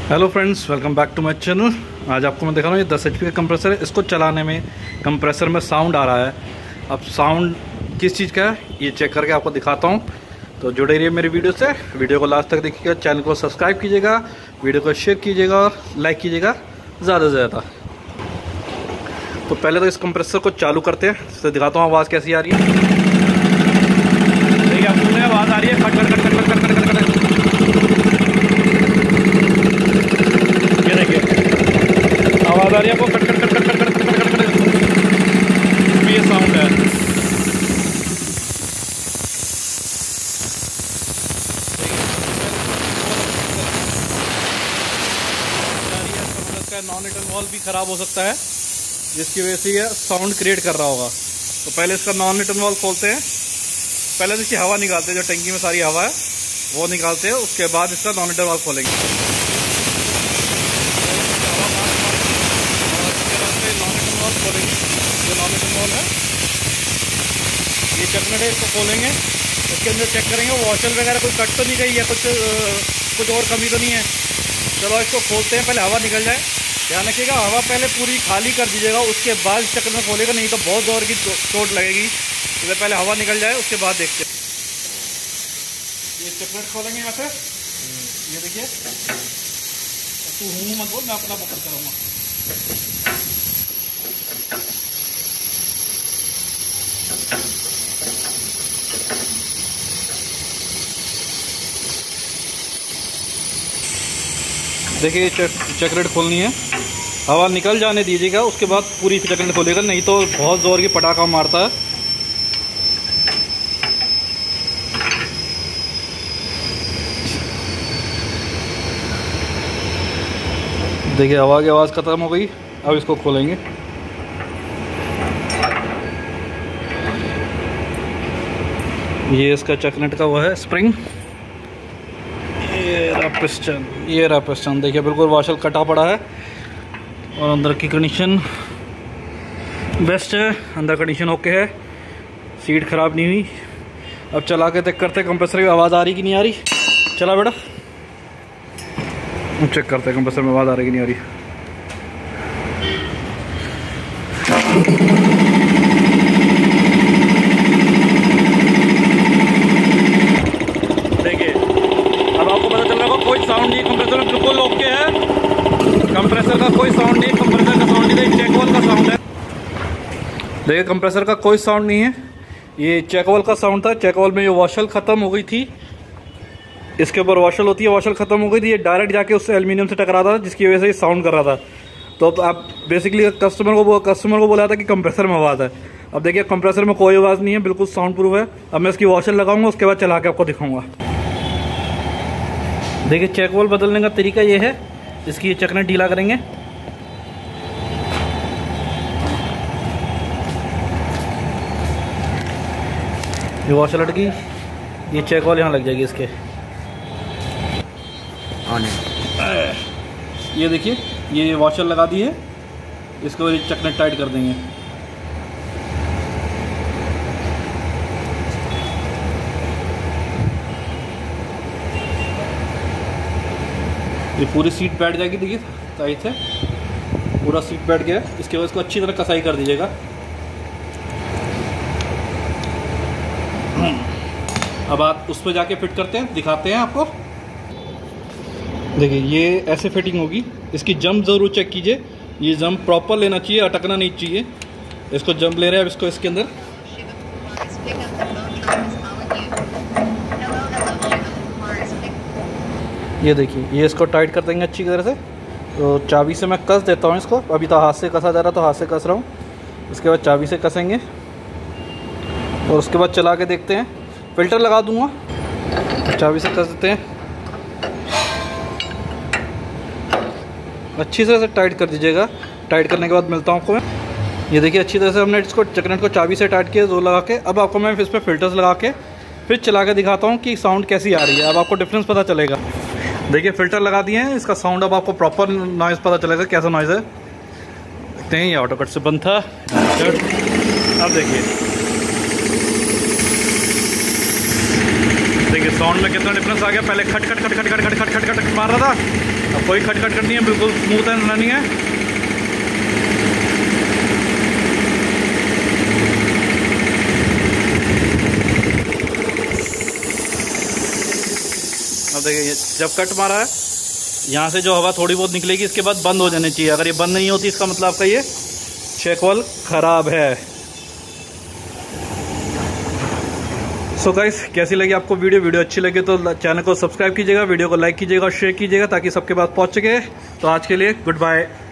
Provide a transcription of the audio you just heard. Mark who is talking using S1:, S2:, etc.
S1: Hello friends, welcome back to my channel. आज आपको मैं दिखा रहा हूँ ये 10 HP का कंप्रेसर है। इसको चलाने में कंप्रेसर में साउंड आ रहा है। अब साउंड किस चीज़ का है ये चेक करके आपको दिखाता हूँ, तो जुड़े रहिए मेरी वीडियो से। वीडियो को लास्ट तक देखिएगा, चैनल को सब्सक्राइब कीजिएगा, वीडियो को शेयर कीजिएगा और लाइक कीजिएगा ज़्यादा से ज़्यादा। तो पहले तो इस कंप्रेसर को चालू करते हैं, इससे दिखाता हूँ आवाज़ कैसी आ रही है। देखिए आप सुन रहे हैं, आवाज़ आ रही है खट खट खट खट खट खट खट खट। ये देखिए आवाज़ आ रही है आपको खट खट खट खट खट खट खट खट खट। ये साउंड है। नॉन रिटर्न वॉल्व भी ख़राब हो सकता है, जिसकी वजह से ये साउंड क्रिएट कर रहा होगा। तो पहले इसका नॉन रिटर्न वॉल्व खोलते हैं। पहले तो इसकी हवा निकालते हैं, जो टंकी में सारी हवा है वो निकालते हैं, उसके बाद इसका नॉन रिटर्न वॉल्व खोलेंगे। नॉन रिटर्न वॉल्व खोलेंगे, जो नॉन रिटर्न वॉल्व है ये चकनट है, इसको खोलेंगे। इसके अंदर चेक करेंगे वॉशर वगैरह कोई कट तो नहीं गई है, कुछ और कमी तो नहीं है। चलो इसको खोलते हैं, पहले हवा निकल जाए। ध्यान रखिएगा हवा पहले पूरी खाली कर दीजिएगा, उसके बाद चक्कर में खोलेगा, नहीं तो बहुत जोर की चोट लगेगी। तो पहले हवा निकल जाए उसके बाद देखते हैं। ये चकलेट खोलेंगे यहाँ से। ये देखिए, तू हूँ मत बोल, मैं अपना पकड़ करूँगा। देखिए चकलेट खोलनी है, हवा निकल जाने दीजिएगा, उसके बाद पूरी चकलेट खोलेगा, नहीं तो बहुत जोर की पटाखा मारता है। देखिए हवा की आवाज़ ख़त्म हो गई। अब इसको खोलेंगे। ये इसका चकलेट का वो है स्प्रिंग। ये रहा पिस्टन। देखिए बिल्कुल वॉशर कटा पड़ा है और अंदर की कंडीशन बेस्ट है, अंदर कंडीशन ओके है, सीट ख़राब नहीं हुई। अब चला के चेक करते हैं कंप्रेसर की आवाज़ आ रही कि नहीं आ रही। चला बेटा, अब चेक करते हैं कंप्रेसर में आवाज़ आ रही कि नहीं आ रही। देखिए अब आपको पता चल रहा होगा कोई साउंड नहीं, कंप्रेसर में बिल्कुल ओके है। कंप्रेसर का कोई साउंड नहीं, कंप्रेसर का साउंड नहीं, चेकवॉल का साउंड है। देखिए कंप्रेसर का कोई साउंड नहीं है, ये चेकवॉल का साउंड था। चेकवॉल में ये वॉशल ख़त्म हो गई थी, इसके ऊपर वॉशल होती है, वॉशल ख़त्म हो गई थी। ये डायरेक्ट जाके उससे एल्यूमिनियम से टकरा था, जिसकी वजह से ये साउंड कर रहा था। तो अब आप बेसिकली कस्टमर को बोला था कि कंप्रेसर में आवाज़ है। अब देखिए कंप्रेसर में कोई आवाज़ नहीं है, बिल्कुल साउंड प्रूफ है। अब मैं इसकी वॉशल लगाऊंगा, उसके बाद चला के आपको दिखाऊंगा। देखिए चेकवॉल बदलने का तरीका ये है, इसकी ये चकनेट ढीला करेंगे। ये वॉशर लट गई, ये चेकवॉल यहाँ लग जाएगी इसके। ये देखिए ये वॉशर लगा दी है, इसको चकनेट टाइट कर देंगे। ये पूरी सीट बैठ जाएगी। देखिए टाइट है, पूरा सीट बैठ गया। इसके बाद इसको अच्छी तरह कसाई कर दीजिएगा। अब आप उस पर जाके फिट करते हैं, दिखाते हैं आपको। देखिए ये ऐसे फिटिंग होगी। इसकी जंप ज़रूर चेक कीजिए, ये जंप प्रॉपर लेना चाहिए, अटकना नहीं चाहिए। इसको जंप ले रहे हैं, अब इसको इसके अंदर ये देखिए, ये इसको टाइट कर देंगे अच्छी तरह से। तो चाबी से मैं कस देता हूँ इसको। अभी तो हाथ से कसा जा रहा, तो हाथ से कस रहा हूँ। उसके बाद चाबी से कसेंगे और उसके बाद चला के देखते हैं। फ़िल्टर लगा दूँगा, चाबी से कस देते हैं। अच्छी तरह से टाइट कर दीजिएगा। टाइट करने के बाद मिलता हूँ आपको मैं। ये देखिए अच्छी तरह से हमने इसको चकनेट को चाबी से टाइट किया, जोर लगा के। अब आपको मैं इस पर फिल्टर्स लगा के फिर चला के दिखाता हूँ कि साउंड कैसी आ रही है। अब आपको डिफरेंस पता चलेगा। देखिए फ़िल्टर लगा दिए हैं, इसका साउंड अब आपको प्रॉपर नॉइज़ पता चलेगा कैसा नॉइज़ है। देखते हैं, ये ऑटो कट से बंद था। अब देखिए साउंड में कितना डिफरेंस आ गया। पहले खट खट खट खट खट खट खट खट खट मार रहा था, अब कोई खटखट करनी है, बिल्कुल स्मूथ एंड रनिंग है। अब देखिए जब कट मारा है, यहाँ से जो हवा थोड़ी बहुत निकलेगी, इसके बाद बंद हो जानी चाहिए। अगर ये बंद नहीं होती, इसका मतलब आपका ये चेक वाल्व खराब है। सो गाइस, कैसी लगी आपको वीडियो अच्छी लगे तो चैनल को सब्सक्राइब कीजिएगा, वीडियो को लाइक कीजिएगा और शेयर कीजिएगा ताकि सबके पास पहुंच सके। तो आज के लिए गुड बाय।